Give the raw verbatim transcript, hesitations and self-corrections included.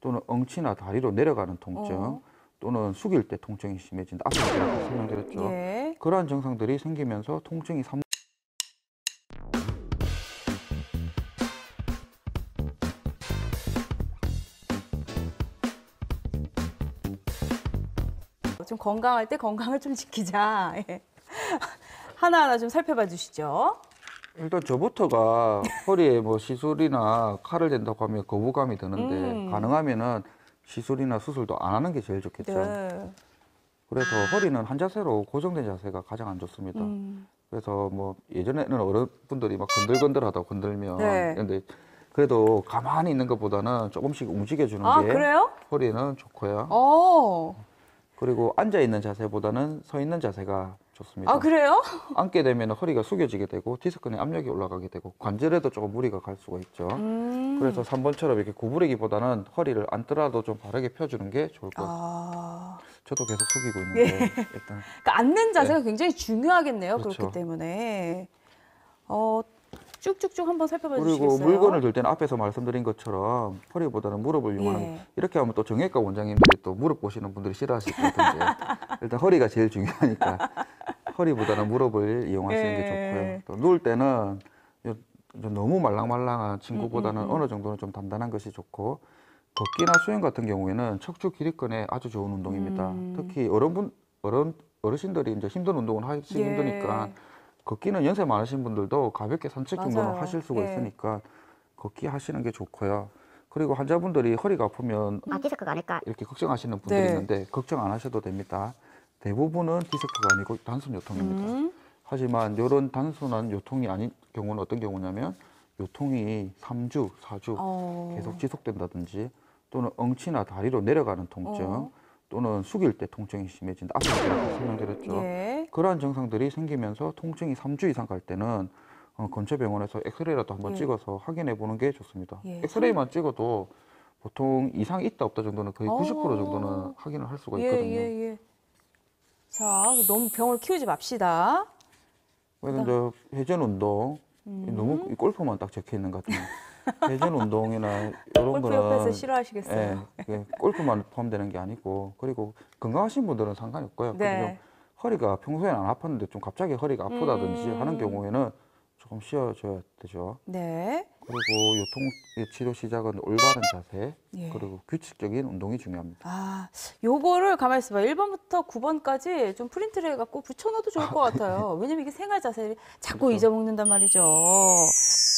또는 엉치나 다리로 내려가는 통증, 어. 또는 숙일 때 통증이 심해진다. 앞서 제가 설명드렸죠. 예. 그러한 증상들이 생기면서 통증이 삼 좀 건강할 때 건강을 좀 지키자. 예. 하나하나 좀 살펴봐 주시죠. 일단 저부터가 허리에 뭐 시술이나 칼을 댄다고 하면 거부감이 드는데 음. 가능하면은 시술이나 수술도 안 하는 게 제일 좋겠죠. 네. 그래서 허리는 한 자세로 고정된 자세가 가장 안 좋습니다. 음. 그래서 뭐 예전에는 어른분들이 막 건들건들하다고 건들면 네. 근데 그래도 가만히 있는 것보다는 조금씩 움직여주는 아, 게 그래요? 허리는 좋고요. 어. 그리고 앉아 있는 자세보다는 서 있는 자세가 좋습니다. 아, 그래요? 앉게 되면 허리가 숙여지게 되고 디스크에 압력이 올라가게 되고 관절에도 조금 무리가 갈 수가 있죠. 음. 그래서 삼 번처럼 이렇게 구부리기보다는 허리를 앉더라도 좀 바르게 펴주는 게 좋을 것 같아요. 아. 저도 계속 숙이고 있는데 일단 그러니까 앉는 자세가 굉장히 중요하겠네요. 그렇죠. 그렇기 때문에. 어, 쭉쭉쭉 한번 살펴봐 그리고 주시겠어요? 물건을 들 때는 앞에서 말씀드린 것처럼 허리보다는 무릎을 이용하는 예. 이렇게 하면 또 정형외과 원장님들이 또 무릎 보시는 분들이 싫어하실 것 같은데 일단 허리가 제일 중요하니까 허리보다는 무릎을 이용하시는 예. 게 좋고요. 또 누울 때는 요- 좀 너무 말랑말랑한 친구보다는 음, 음, 음. 어느 정도는 좀 단단한 것이 좋고 걷기나 수영 같은 경우에는 척추 기립근에 아주 좋은 운동입니다. 음. 특히 어른분 어른 어르신들이 이제 힘든 운동을 하기 예. 힘드니까 걷기는 연세 많으신 분들도 가볍게 산책 정도는 맞아요. 하실 수가 예. 있으니까 걷기 하시는 게 좋고요. 그리고 환자분들이 허리가 아프면 아, 디스크가 아닐까? 이렇게 걱정하시는 분들이 네. 있는데 걱정 안 하셔도 됩니다. 대부분은 디스크가 아니고 단순 요통입니다. 음. 하지만 이런 단순한 요통이 아닌 경우는 어떤 경우냐면 요통이 삼 주, 사 주 어. 계속 지속된다든지 또는 엉치나 다리로 내려가는 통증 어. 또는 숙일 때 통증이 심해진다. 앞서 제가 설명드렸죠. 예. 그러한 증상들이 생기면서 통증이 삼 주 이상 갈 때는 어, 근처 병원에서 엑스레이라도 한번 예. 찍어서 확인해 보는 게 좋습니다. 예. 엑스레이만 찍어도 보통 이상이 있다 없다 정도는 거의 어. 구십 퍼센트 정도는 확인을 할 수가 예, 있거든요. 예, 예. 자, 너무 병을 키우지 맙시다. 그래서 이제 회전 운동 음. 너무 이 골프만 딱 적혀 있는 것 같아요. 회전 운동이나 이런 골프 거는 옆에서 싫어하시겠어요. 예, 그게 골프만 포함되는 게 아니고 그리고 건강하신 분들은 상관이 없고요. 근데 네. 좀 허리가 평소에는 안 아팠는데 좀 갑자기 허리가 아프다든지 음. 하는 경우에는 조금 쉬어줘야 되죠. 네. 그리고 요통 치료 시작은 올바른 자세 예. 그리고 규칙적인 운동이 중요합니다. 아, 요거를 가만히 있어봐. 일 번부터 구 번까지 좀 프린트를 해갖고 붙여놔도 좋을 것 같아요. 왜냐면 이게 생활 자세를 자꾸 그렇죠. 잊어먹는단 말이죠.